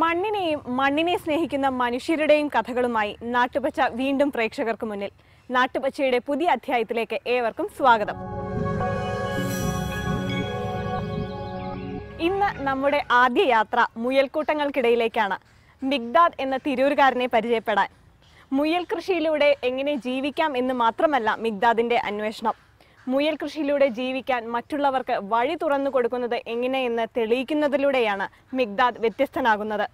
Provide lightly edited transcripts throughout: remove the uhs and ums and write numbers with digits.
മണ്ണിനെയും മണ്ണിനെ സ്നേഹിക്കുന്ന മനുഷ്യരുടെയും കഥകളുമായി നാട്ടുപച്ച വീണ്ടും പ്രേക്ഷകർക്ക് മുന്നിൽ. നാട്ടുപച്ചയുടെ പുതിയ അധ്യായത്തിലേക്ക് ഏവർക്കും സ്വാഗതം. ഇന്ന് നമ്മുടെ ആദ്യ യാത്ര മുയൽക്കൂട്ടങ്ങൾക്കിടയിലേക്കാണ്. മിഗ്ദാദ് എന്ന തിരൂരുകാരനെ പരിചയപ്പെടാൻ. മുയൽ കൃഷിയിലൂടെ എങ്ങനെ ജീവിക്കാം എന്ന് മാത്രമല്ല മിഗ്ദാദിന്റെ അന്വേഷണം. മുയൽ കൃഷിയിലൂടെ ജീവിക്കാൻ മറ്റുള്ളവർക്ക് വഴി തുറന്നു കൊടുക്കുന്നത് എങ്ങനെയെന്ന് തെളിയിക്കുന്നതിലൂടെയാണ് മിഗ്ദാദ് വ്യത്യസ്തനാകുന്നത്.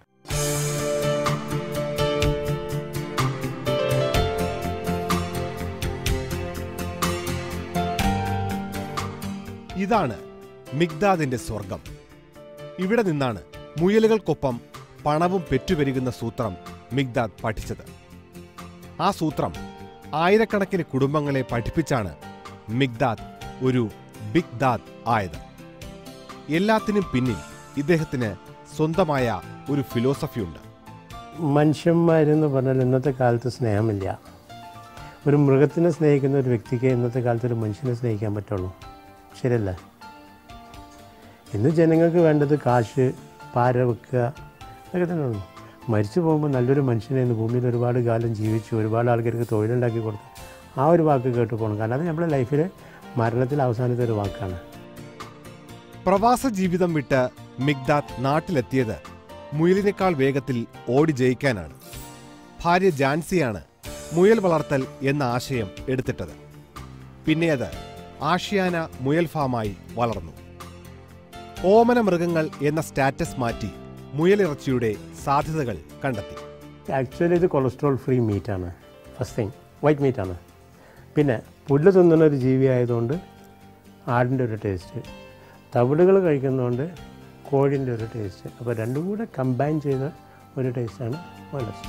ഇതാണ് മിഗ്ദാദിന്റെ സ്വർഗം. ഇവിടെ നിന്നാണ് മുയലുകൾക്കൊപ്പം പണവും പെറ്റുപെരുകുന്ന സൂത്രം മിഗ്ദാദ് പഠിച്ചത്. ആ സൂത്രം ആയിരക്കണക്കിന് കുടുംബങ്ങളെ പഠിപ്പിച്ചാണ് മിഗ്ദാദ് ഒരു ബിഗ് ദാദ് ആയത്. എല്ലാത്തിനും പിന്നിൽ ഇദ്ദേഹത്തിന് സ്വന്തമായ ഒരു ഫിലോസഫിയുണ്ട്. മനുഷ്യന്മാരെന്ന് പറഞ്ഞാൽ ഇന്നത്തെ കാലത്ത് സ്നേഹമില്ല. ഒരു മൃഗത്തിനെ സ്നേഹിക്കുന്ന ഒരു വ്യക്തിക്ക് ഇന്നത്തെ കാലത്ത് ഒരു മനുഷ്യനെ സ്നേഹിക്കാൻ പറ്റുള്ളൂ. ശരിയല്ലേ? ഇന്ന് ജനങ്ങൾക്ക് വേണ്ടത് കാശ്, പാര വെക്കുക, അതൊക്കെ തന്നെ ഉള്ളൂ. മരിച്ചു പോകുമ്പോൾ നല്ലൊരു മനുഷ്യനെ ഇന്ന് ഭൂമിയിൽ ഒരുപാട് കാലം ജീവിച്ചു, ഒരുപാട് ആൾക്കാർക്ക് തൊഴിലുണ്ടാക്കി കൊടുത്തു, ആ ഒരു വാക്ക് കേട്ട് പോകണം. കാരണം അത് നമ്മുടെ ലൈഫിൽ മരണത്തിൽ അവസാനത്തെ ഒരു വാക്കാണ്. പ്രവാസ ജീവിതം വിട്ട് മിഗ്ദാദ് നാട്ടിലെത്തിയത് മുയലിനേക്കാൾ വേഗത്തിൽ ഓടി ജയിക്കാനാണ്. ഭാര്യ ജാൻസിയാണ് മുയൽ വളർത്തൽ എന്ന ആശയം എടുത്തിട്ടത്. പിന്നെ അത് ആഷിയാന മുയൽ ഫാമായി വളർന്നു. ഓമന മൃഗങ്ങൾ എന്ന സ്റ്റാറ്റസ് മാറ്റി മുയലിറച്ചിയുടെ സാധ്യതകൾ കണ്ടെത്തി. ആക്ച്വലി ഇത് കൊളസ്ട്രോൾ ഫ്രീ മീറ്റാണ്. ഫസ്റ്റ് തിങ് വൈറ്റ് മീറ്റാണ്. പിന്നെ പുല്ല് തിന്നുന്ന ഒരു ജീവി ആയതുകൊണ്ട് ആടിൻ്റെ ഒരു ടേസ്റ്റ്, തവിടുകൾ കഴിക്കുന്നതുകൊണ്ട് കോഴിൻ്റെ ഒരു ടേസ്റ്റ്. അപ്പോൾ രണ്ടും കൂടെ കമ്പൈൻ ചെയ്ത ഒരു ടേസ്റ്റാണ് മുയലസ്.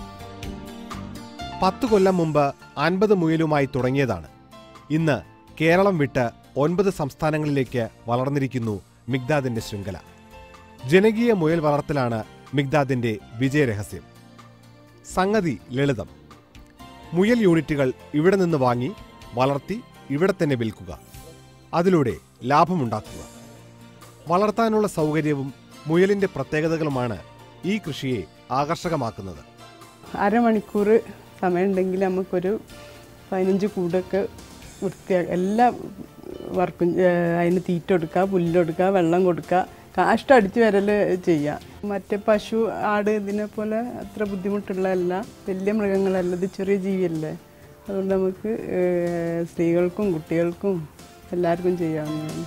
10 കൊല്ലം മുമ്പ് 50 മുയലുമായി തുടങ്ങിയതാണ്. ഇന്ന് കേരളം വിട്ട് 9 സംസ്ഥാനങ്ങളിലേക്ക് വളർന്നിരിക്കുന്നു മിഗ്ദാദിന്റെ ശൃംഖല. ജനകീയ മുയൽ വളർത്തലാണ് മിഗ്ദാദിന്റെ വിജയരഹസ്യം. സംഗതി ലളിതം. മുയൽ യൂണിറ്റുകൾ ഇവിടെ നിന്ന് വാങ്ങി വളർത്തി ഇവിടെ തന്നെ വിൽക്കുക, അതിലൂടെ ലാഭമുണ്ടാക്കുക. വളർത്താനുള്ള സൗകര്യവും മുയലിന്റെ പ്രത്യേകതകളുമാണ് ഈ കൃഷിയെ ആകർഷകമാക്കുന്നത്. അരമണിക്കൂർ സമയമുണ്ടെങ്കിൽ നമുക്കൊരു 15 കൂടൊക്കെ വൃത്തിയാക്കുക. എല്ലാ വർക്കും അതിന് തീറ്റ കൊടുക്കുക, പുല്ലൊടുക്കുക, വെള്ളം കൊടുക്കുക, കാഷ്ടം അടിച്ച് വരൽ ചെയ്യുക. മറ്റേ പശു, ആട് ഇതിനെ പോലെ അത്ര ബുദ്ധിമുട്ടുള്ളതല്ല, വലിയ മൃഗങ്ങളല്ല, ഇത് ചെറിയ ജീവിയല്ലേ. അതുകൊണ്ട് നമുക്ക് സ്ത്രീകൾക്കും കുട്ടികൾക്കും എല്ലാവർക്കും ചെയ്യാവുന്നതാണ്.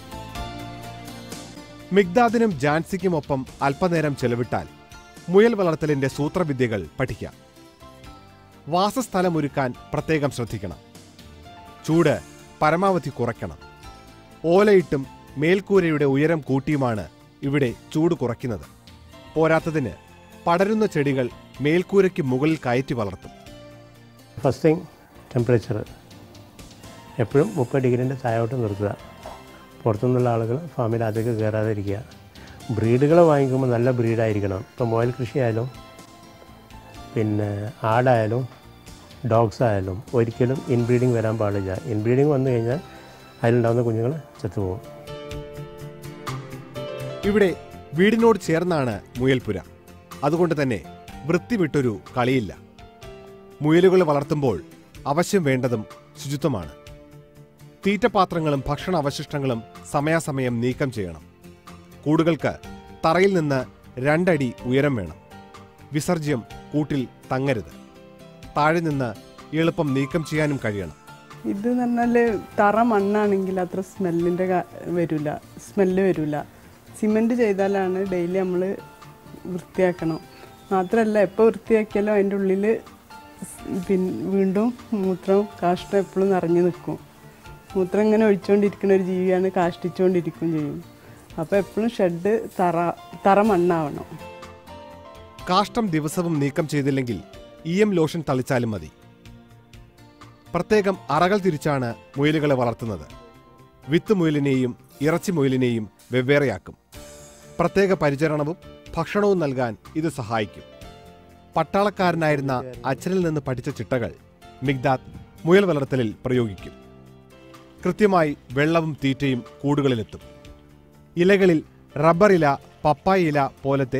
മിഗ്ദാദിനും ജാൻസിക്കുമൊപ്പം അല്പനേരം ചെലവിട്ടാൽ മുയൽ വളർത്തലിന്റെ സൂത്രവിദ്യകൾ പഠിക്കാം. വാസസ്ഥലമൊരുക്കാൻ പ്രത്യേകം ശ്രദ്ധിക്കണം. ചൂട് പരമാവധി കുറയ്ക്കണം. ഓലയിട്ടും മേൽക്കൂരയുടെ ഉയരം കൂട്ടിയുമാണ് ഇവിടെ ചൂട് കുറയ്ക്കുന്നത്. പോരാത്തതിന് പടരുന്ന ചെടികൾ മേൽക്കൂരയ്ക്ക് മുകളിൽ കയറ്റി വളർത്തും. ഫസ്റ്റ് തിങ് ടെമ്പറേച്ചർ എപ്പോഴും 30 ഡിഗ്രീൻ്റെ താഴോട്ട് നിർത്തുക. പുറത്തുനിന്നുള്ള ആളുകൾ ഫാമിൽ അതൊക്കെ കയറാതിരിക്കുക. ബ്രീഡുകൾ വാങ്ങിക്കുമ്പോൾ നല്ല ബ്രീഡായിരിക്കണം. ഇപ്പോൾ മുയൽ കൃഷി ആയാലും പിന്നെ ആടായാലും ഡോഗ്സ് ആയാലും ഒരിക്കലും ഇൻബ്രീഡിങ് വരാൻ പാടില്ല. ഇൻബ്രീഡിങ് വന്നു കഴിഞ്ഞാൽ അതിലുണ്ടാകുന്ന കുഞ്ഞുങ്ങൾ ചത്തുപോകും. ഇവിടെ വീടിനോട് ചേർന്നാണ് മുയൽപ്പുര. അതുകൊണ്ട് തന്നെ വൃത്തി വിട്ടൊരു കളിയില്ല. മുയലുകൾ വളർത്തുമ്പോൾ അവശ്യം വേണ്ടതും ശുചിത്വമാണ്. തീറ്റപാത്രങ്ങളും ഭക്ഷണ അവശിഷ്ടങ്ങളും സമയാസമയം നീക്കം ചെയ്യണം. കൂടുകൾക്ക് തറയിൽ നിന്ന് 2 അടി ഉയരം വേണം. വിസർജ്യം കൂട്ടിൽ തങ്ങരുത്. താഴെ നിന്ന് എളുപ്പം നീക്കം ചെയ്യാനും കഴിയണം. ഇത് എന്ന് പറഞ്ഞാൽ തറ മണ്ണാണെങ്കിൽ അത്ര സ്മെല്ല് വരില്ല. സിമെൻറ്റ് ചെയ്താലാണ് ഡെയിലി നമ്മൾ വൃത്തിയാക്കണം. മാത്രമല്ല എപ്പോൾ വൃത്തിയാക്കിയാലും അതിൻ്റെ ഉള്ളിൽ വീണ്ടും മൂത്രവും കാഷ്ടം എപ്പോഴും നിറഞ്ഞു നിൽക്കും. മൂത്രം ഇങ്ങനെ ഒഴിച്ചുകൊണ്ടിരിക്കുന്ന ഒരു ജീവിയാണ്, കാഷ്ടിച്ചുകൊണ്ടിരിക്കും ചെയ്യും. അപ്പോൾ എപ്പോഴും ഷെഡ് തറ മണ്ണാവണം. കാഷ്ടം ദിവസവും നീക്കം ചെയ്തില്ലെങ്കിൽ EM ലോഷൻ തളിച്ചാലും മതി. പ്രത്യേകം അറകൾ തിരിച്ചാണ് മുയലുകളെ വളർത്തുന്നത്. വിത്ത് മുയലിനെയും ഇറച്ചി മുയലിനെയും വെവ്വേറെയാക്കും. പ്രത്യേക പരിചരണവും ഭക്ഷണവും നൽകാൻ ഇത് സഹായിക്കും. പട്ടാളക്കാരനായിരുന്ന അച്ഛനിൽ നിന്ന് പഠിച്ച ചിട്ടകൾ മിഗ്ദാദ് മുയൽ വളർത്തലിൽ പ്രയോഗിക്കും. കൃത്യമായി വെള്ളവും തീറ്റയും കൂടുകളിലെത്തും. ഇലകളിൽ റബ്ബർ ഇല, പപ്പായ ഇല പോലത്തെ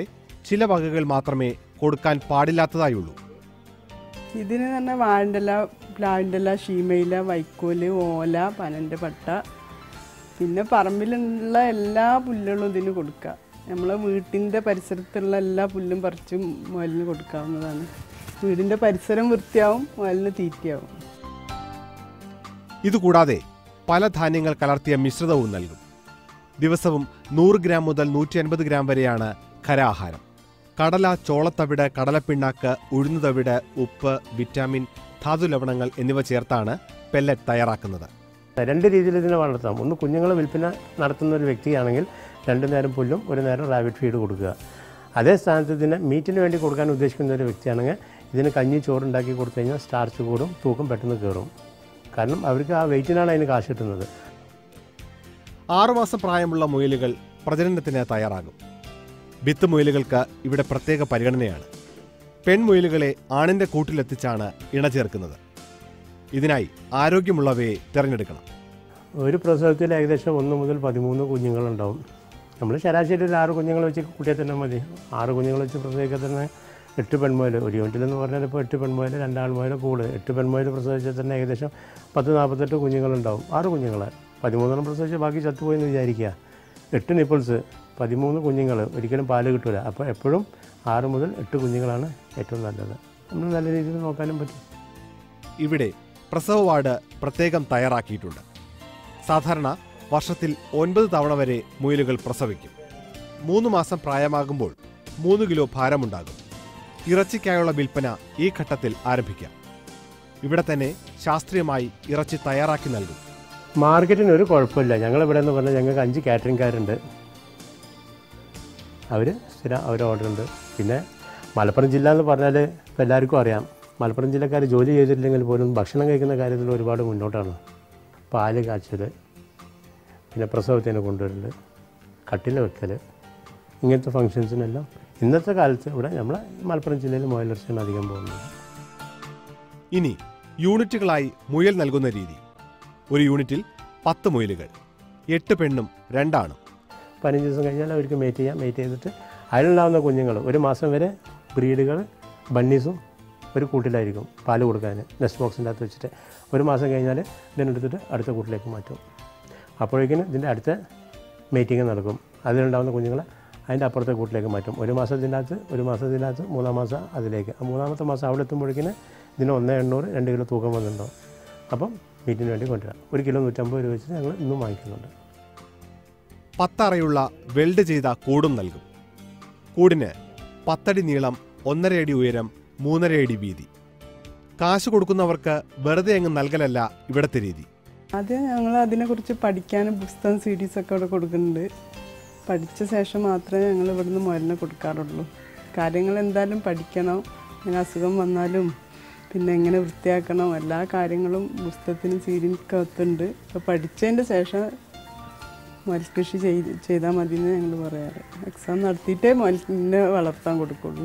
ചില വകകൾ മാത്രമേ കൊടുക്കാൻ പാടില്ലാത്തതായുള്ളൂ. ഇതിന് തന്നെ വാഴൻ്റെ ഇല, പ്ലാവിൻ്റെ ഇല, ശീമയില, വൈക്കോല്, ഓല, പനൻ്റെ പട്ട, പിന്നെ പറമ്പിലുള്ള എല്ലാ പുല്ലുകളും ഇതിന് കൊടുക്കുക. നമ്മളെ വീട്ടിൻ്റെ പരിസരത്തുള്ള എല്ലാ പുല്ലും പറിച്ചും മുയലിന് കൊടുക്കാവുന്നതാണ്. വീടിൻ്റെ പരിസരം വൃത്തിയാവും, മുയലിന് തീറ്റയാവും. ഇതുകൂടാതെ പല ധാന്യങ്ങൾ കലർത്തിയ മിശ്രിതവും നൽകും. ദിവസവും 100 ഗ്രാം മുതൽ 150 ഗ്രാം വരെയാണ് ഖരാഹാരം. കടല, ചോളത്തവിട്, കടലപ്പിണ്ണാക്ക്, ഉഴുന്നുതവിട്, ഉപ്പ്, വിറ്റാമിൻ, ധാതു ലവണങ്ങൾ എന്നിവ ചേർത്താണ് പെല്ലറ്റ് തയ്യാറാക്കുന്നത്. 2 രീതിയിൽ ഇതിനെ വളർത്താം. ഒന്ന്, കുഞ്ഞുങ്ങളെ വിൽപ്പന നടത്തുന്ന ഒരു വ്യക്തിയാണെങ്കിൽ 2 നേരം പുല്ലും 1 നേരം റാബിറ്റ് ഫീഡ് കൊടുക്കുക. അതേ സ്ഥാനത്ത് ഇതിനെ മീറ്റിന് വേണ്ടി കൊടുക്കാൻ ഉദ്ദേശിക്കുന്ന ഒരു വ്യക്തിയാണെങ്കിൽ ഇതിന് കഞ്ഞി, ചോറുണ്ടാക്കി കൊടുത്തു കഴിഞ്ഞാൽ സ്റ്റാർച്ച് കൂടും, തൂക്കം പെട്ടെന്ന് കയറും. കാരണം അവർക്ക് ആ വെയിറ്റിനാണ് അതിന് കാശ് കിട്ടുന്നത്. 6 മാസം പ്രായമുള്ള മുയലുകൾ പ്രജനനത്തിന് തയ്യാറാകും. വിത്ത് മുയലുകൾക്ക് ഇവിടെ പ്രത്യേക പരിഗണനയാണ്. പെൺമുയലുകളെ ആണിൻ്റെ കൂട്ടിലെത്തിച്ചാണ് ഇണ ചേർക്കുന്നത്. ഇതിനായി ആരോഗ്യമുള്ളവയെ തിരഞ്ഞെടുക്കണം. ഒരു പ്രസവത്തിൽ ഏകദേശം 1 മുതൽ 13 കുഞ്ഞുങ്ങളുണ്ടാവും. നമ്മൾ ശരാശരി ഒരു 6 കുഞ്ഞുങ്ങൾ വെച്ച് കൂട്ടിയാൽ തന്നെ മതി. 6 കുഞ്ഞുങ്ങൾ വെച്ച് പ്രസവിക്കാൻ തന്നെ 8 പെൺമുയൽ, ഒരു യൂണിറ്റിലെന്ന് പറഞ്ഞാൽ ഇപ്പോൾ 8 പെൺമുയൽ, 2 ആൺമുയൽ കൂട്. 8 പെൺമുയൽ പ്രസവിച്ചാൽ തന്നെ ഏകദേശം 10-48 കുഞ്ഞുങ്ങളുണ്ടാവും. 6 കുഞ്ഞുങ്ങൾ, 13 പ്രസവിച്ച് ബാക്കി ചത്തുപോയെന്ന് വിചാരിക്കുക. 8 നിപ്പിൾസ്, 13 കുഞ്ഞുങ്ങൾ, ഒരിക്കലും പാല് കിട്ടില്ല. അപ്പോൾ എപ്പോഴും 6 മുതൽ 8 കുഞ്ഞുങ്ങളാണ് ഏറ്റവും നല്ലത്. നമ്മൾ നല്ല രീതിയിൽ നോക്കാനും പറ്റും. ഇവിടെ പ്രസവ വാർഡ് പ്രത്യേകം തയ്യാറാക്കിയിട്ടുണ്ട്. സാധാരണ വർഷത്തിൽ 9 തവണ വരെ മുയലുകൾ പ്രസവിക്കും. 3 മാസം പ്രായമാകുമ്പോൾ 3 കിലോ ഭാരമുണ്ടാകും. ഇറച്ചിക്കായുള്ള വിൽപ്പന ഈ ഘട്ടത്തിൽ ആരംഭിക്കാം. ഇവിടെ തന്നെ ശാസ്ത്രീയമായി ഇറച്ചി തയ്യാറാക്കി നൽകും. മാർക്കറ്റിന് ഒരു കുഴപ്പമില്ല. ഞങ്ങളിവിടെ എന്ന് പറഞ്ഞാൽ ഞങ്ങൾക്ക് 5 കാറ്ററിംഗുകാരുണ്ട്. അവർ സ്ഥിരം ഓർഡർ ഉണ്ട്. പിന്നെ മലപ്പുറം ജില്ല എന്ന് പറഞ്ഞാൽ ഇപ്പോൾ എല്ലാവർക്കും അറിയാം. മലപ്പുറം ജില്ലക്കാർ ജോലി ചെയ്തിട്ടില്ലെങ്കിൽ പോലും ഭക്ഷണം കഴിക്കുന്ന കാര്യത്തിൽ ഒരുപാട് മുന്നോട്ടാണ്. പാല് കാച്ചൽ, പിന്നെ പ്രസവത്തിന് കൊണ്ടുവരൽ, കട്ടില വെക്കൽ, ഇങ്ങനത്തെ ഫങ്ഷൻസിനെല്ലാം ഇന്നത്തെ കാലത്ത് ഇവിടെ നമ്മളെ മലപ്പുറം ജില്ലയിൽ മുയലിറച്ചിയാണ് അധികം പോകുന്നത്. ഇനി യൂണിറ്റുകളായി മുയൽ നൽകുന്ന രീതി. ഒരു യൂണിറ്റിൽ 10 മുയലുകൾ, 8 പെണ്ണും 2 ആണും. 15 ദിവസം കഴിഞ്ഞാൽ അവർക്ക് മേറ്റ് ചെയ്യാം. മേറ്റ് ചെയ്തിട്ട് അതിലുണ്ടാകുന്ന കുഞ്ഞുങ്ങൾ 1 മാസം വരെ ബ്രീഡുകൾ, ബണ്ണീസും ഒരു കൂട്ടിലായിരിക്കും പാല് കൊടുക്കാൻ നെസ്റ്റ് ബോക്സിൻ്റെ അകത്ത് വെച്ചിട്ട്. 1 മാസം കഴിഞ്ഞാൽ ഇതിനെടുത്തിട്ട് അടുത്ത കൂട്ടിലേക്ക് മാറ്റും. അപ്പോഴേക്കിനും ഇതിൻ്റെ അടുത്ത മേറ്റിങ് നടക്കും. അതിലുണ്ടാകുന്ന കുഞ്ഞുങ്ങളെ അതിൻ്റെ അപ്പുറത്തെ കൂട്ടിലേക്ക് മാറ്റും. 1 മാസത്തിനകത്ത് 3-ാം മാസം അതിലേക്ക്. 3-ാമത്തെ മാസം അവിടെ എത്തുമ്പോഴേക്കിന് ഇതിന് 1,800, 2 കിലോ തൂക്കം വന്നിട്ടുണ്ടാവും. അപ്പം മീറ്റിന് വേണ്ടി കൊണ്ടുവരാം. 1 കിലോ 150 രൂപ വെച്ചിട്ട് ഞങ്ങൾ ഇന്നും വാങ്ങിക്കുന്നുണ്ട്. 10 അറയുള്ള വെൽഡ് ചെയ്ത കൂടും നൽകും. കൂടിന് 10 അടി നീളം, 1.5 അടി ഉയരം, 3.5 അടി വീതി. കാശ് കൊടുക്കുന്നവർക്ക് വെറുതെ അങ്ങ് നൽകലല്ല ഇവിടുത്തെ രീതി. ആദ്യം ഞങ്ങൾ അതിനെക്കുറിച്ച് പഠിക്കാനും പുസ്തകം, CDs ഒക്കെ ഇവിടെ കൊടുക്കുന്നുണ്ട്. പഠിച്ച ശേഷം മാത്രമേ ഞങ്ങൾ ഇവിടുന്ന് മുയലിനെ കൊടുക്കാറുള്ളൂ. കാര്യങ്ങൾ എന്തായാലും പഠിക്കണം. ഇങ്ങനെ അസുഖം വന്നാലും പിന്നെ എങ്ങനെ വൃത്തിയാക്കണം, എല്ലാ കാര്യങ്ങളും പുസ്തകത്തിനും സീരിയൽക്കകത്തുണ്ട്. അപ്പോൾ പഠിച്ചതിൻ്റെ ശേഷം മുയൽ കൃഷി ചെയ്താൽ മതി എന്ന് ഞങ്ങൾ പറയാറ്. എക്സാം നടത്തിയിട്ടേ മുയലിനെ വളർത്താൻ കൊടുക്കുള്ളൂ.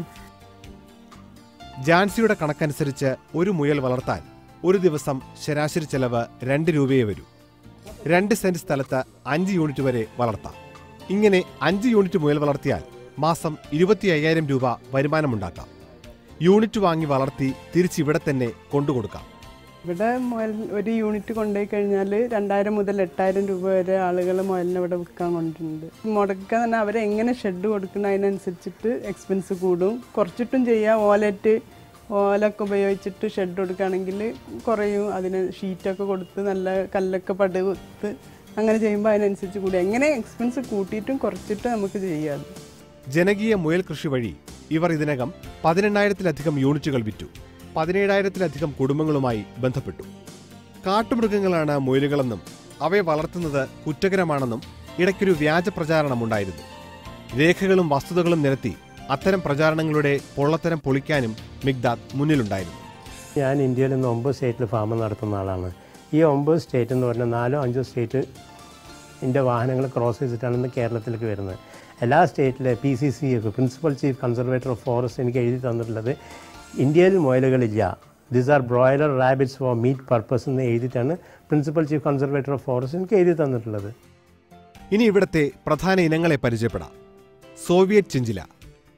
ജാൻസിയുടെ കണക്കനുസരിച്ച് ഒരു മുയൽ വളർത്താൻ ഒരു ദിവസം ശരാശരി ചെലവ് 2 രൂപയെ വരൂ. 2 സെന്റ് സ്ഥലത്ത് 5 യൂണിറ്റ് വരെ വളർത്താം. ഇങ്ങനെ 5 യൂണിറ്റ് മുയൽ വളർത്തിയാൽ മാസം 25,000 രൂപ വരുമാനമുണ്ടാക്കാം. യൂണിറ്റ് വാങ്ങി വളർത്തി തിരിച്ചിവിടെ തന്നെ കൊണ്ടുകൊടുക്കാം. ഇവിടെ മുയൽ ഒരു യൂണിറ്റ് കൊണ്ടുപോയി കഴിഞ്ഞാൽ 2,000 മുതൽ 8,000 രൂപ വരെ ആളുകൾ മുയലിനെ ഇവിടെ വിൽക്കാൻ കൊണ്ടിട്ടുണ്ട്. മുടക്കാൻ തന്നെ അവരെ എങ്ങനെ ഷെഡ് കൊടുക്കണം അതിനനുസരിച്ചിട്ട് എക്സ്പെൻസ് കൂടും. കുറച്ചിട്ടും ചെയ്യാം. ഓലൊക്കെ ഉപയോഗിച്ചിട്ട് ഷെഡ് കൊടുക്കുകയാണെങ്കിൽ കുറയും. അതിന് ഷീറ്റൊക്കെ കൊടുത്ത് നല്ല കല്ലൊക്കെ പടുത്ത് അങ്ങനെ ചെയ്യുമ്പോൾ അതിനനുസരിച്ച് കൂടി. എങ്ങനെ എക്സ്പെൻസ് കൂട്ടിയിട്ടും കുറച്ചിട്ടും നമുക്ക് ചെയ്യാം. ജനകീയ മുയൽ കൃഷി വഴി ഇവർ ഇതിനകം 18,000-ലധികം യൂണിറ്റുകൾ വിറ്റു. 17,000-ലധികം കുടുംബങ്ങളുമായി ബന്ധപ്പെട്ടു. കാട്ടുമൃഗങ്ങളാണ് മുയലുകളെന്നും അവയെ വളർത്തുന്നത് കുറ്റകരമാണെന്നും ഇടയ്ക്കൊരു വ്യാജ പ്രചാരണമുണ്ടായിരുന്നു. രേഖകളും വസ്തുതകളും നിരത്തി അത്തരം പ്രചാരണങ്ങളുടെ പൊള്ളത്തരം പൊളിക്കാനും മിഗ്ദാദ് മുന്നിലുണ്ടായിരുന്നു. ഞാൻ ഇന്ത്യയിൽ നിന്ന് 9 സ്റ്റേറ്റിൽ ഫാം നടത്തുന്ന ആളാണ്. ഈ 9 സ്റ്റേറ്റ് എന്ന് പറഞ്ഞാൽ 4-5 സ്റ്റേറ്റ് ഇതിൻ്റെ വാഹനങ്ങൾ ക്രോസ് ചെയ്തിട്ടാണ് ഇന്ന് കേരളത്തിലേക്ക് വരുന്നത്. എല്ലാ സ്റ്റേറ്റിലെ PCCF, principal chief conservator of forest, എനിക്ക് എഴുതി തന്നിട്ടുള്ളത് ഇന്ത്യയിൽ മുയലുകളില്ല, these are broiler rabbits for meat purpose എന്ന് എഴുതിയിട്ടാണ് principal chief conservator of forest എനിക്ക് എഴുതി തന്നിട്ടുള്ളത്. ഇനി ഇവിടുത്തെ പ്രധാന ഇനങ്ങളെ പരിചയപ്പെടാം. സോവിയറ്റ് ചിഞ്ചില,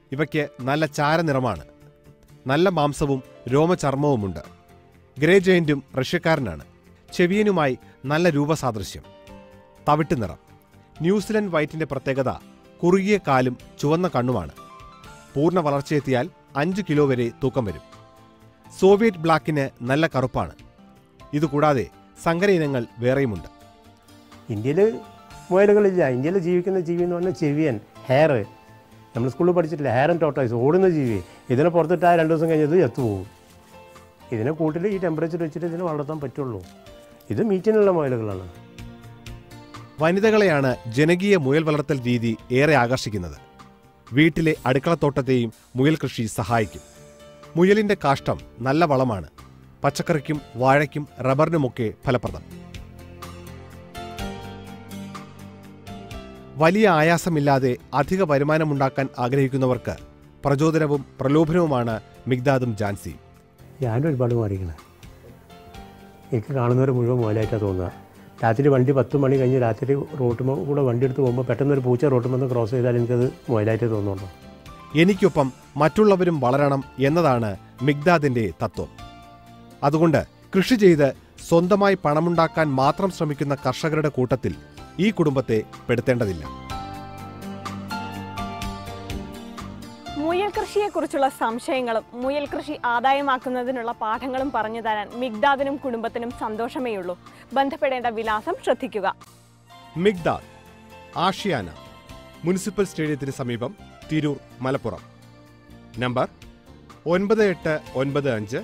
ഇവയ്ക്ക് നല്ല ചാരനിറമാണ്. നല്ല മാംസവും രോമചർമ്മവുമുണ്ട്. ഗ്രേ ജയന്റും റഷ്യക്കാരനാണ്. ചെവിയനുമായി നല്ല രൂപസാദൃശ്യം. തവിട്ട് നിറം. ന്യൂസിലൻഡ് വൈറ്റിന്റെ പ്രത്യേകത കുറുകിയ കാലും ചുവന്ന കണ്ണുമാണ്. പൂർണ്ണ വളർച്ചയെത്തിയാൽ 5 കിലോ വരെ തൂക്കം വരും. സോവിയറ്റ് ബ്ലാക്കിന് നല്ല കറുപ്പാണ്. ഇതുകൂടാതെ സങ്കര ഇനങ്ങൾ വേറെയുമുണ്ട്. ഇന്ത്യയിൽ മുയലുകളില്ല. ഇന്ത്യയിൽ ജീവിക്കുന്ന ജീവി എന്ന് പറഞ്ഞാൽ ചെവിയൻ, ഹെയർ. നമ്മൾ സ്കൂളിൽ പഠിച്ചിട്ടില്ല, ഹെയർ ആൻഡ് ടോർട്ടോയ്സ്, ഓടുന്ന ജീവി. ഇതിനെ പുറത്തിട്ടാൽ 2 ദിവസം കഴിഞ്ഞത് ചത്തുപോകും. ഇതിനെ കൂട്ടിൽ ഈ ടെമ്പറേച്ചർ വെച്ചിട്ട് ഇതിനെ വളർത്താൻ പറ്റുള്ളൂ. ഇത് മീറ്റിനുള്ള മുയലുകളാണ്. വനിതകളെയാണ് ജനകീയ മുയൽ വളർത്തൽ രീതി ഏറെ ആകർഷിക്കുന്നത്. വീട്ടിലെ അടുക്കളത്തോട്ടത്തെയും മുയൽ കൃഷി സഹായിക്കും. മുയലിന്റെ കാഷ്ടം നല്ല വളമാണ്. പച്ചക്കറിക്കും വാഴയ്ക്കും റബ്ബറിനുമൊക്കെ ഫലപ്രദം. വലിയ ആയാസമില്ലാതെ അധിക വരുമാനമുണ്ടാക്കാൻ ആഗ്രഹിക്കുന്നവർക്ക് പ്രചോദനവും പ്രലോഭനവുമാണ് മിഗ്ദാദും ജാൻസിയും. ഞാനും ഒരുപാട് മാറിയിരിക്കണേ. എനിക്ക് കാണുന്നവർ മുഴുവൻ മുയലായിട്ടാണ് തോന്നുക. രാത്രി വണ്ടി 10 മണി കഴിഞ്ഞ് രാത്രി റോട്ടുമ്പോൾ കൂടെ വണ്ടി എടുത്ത് പോകുമ്പോൾ പെട്ടെന്നൊരു പൂച്ച റോട്ടുമെന്ന് ക്രോസ് ചെയ്താൽ എനിക്കത് മുയലായിട്ട് തോന്നുള്ളൂ. എനിക്കൊപ്പം മറ്റുള്ളവരും വളരണം എന്നതാണ് മിഗ്ദാദിന്റെ തത്വം. അതുകൊണ്ട് കൃഷി ചെയ്ത് സ്വന്തമായി പണമുണ്ടാക്കാൻ മാത്രം ശ്രമിക്കുന്ന കർഷകരുടെ കൂട്ടത്തിൽ ഈ കുടുംബത്തെ പെടുത്തേണ്ടതില്ല. മുയൽ കൃഷിയെക്കുറിച്ചുള്ള സംശയങ്ങളും മുയൽ കൃഷി ആദായമാക്കുന്നതിനുള്ള പാഠങ്ങളും പറഞ്ഞു തരാൻ മിഗ്ദാദിനും കുടുംബത്തിനും സന്തോഷമേയുള്ളൂ. ബന്ധപ്പെടേണ്ട വിലാസം ശ്രദ്ധിക്കുക. മിഗ്ദാദ് ആഷിയാന, മുനിസിപ്പൽ സ്റ്റേഡിയത്തിന് സമീപം, തിരൂർ, മലപ്പുറം. നമ്പർ 9895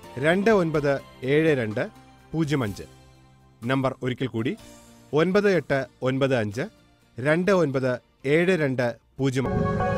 297205. നമ്പർ ഒരിക്കൽ കൂടി 9895 297205.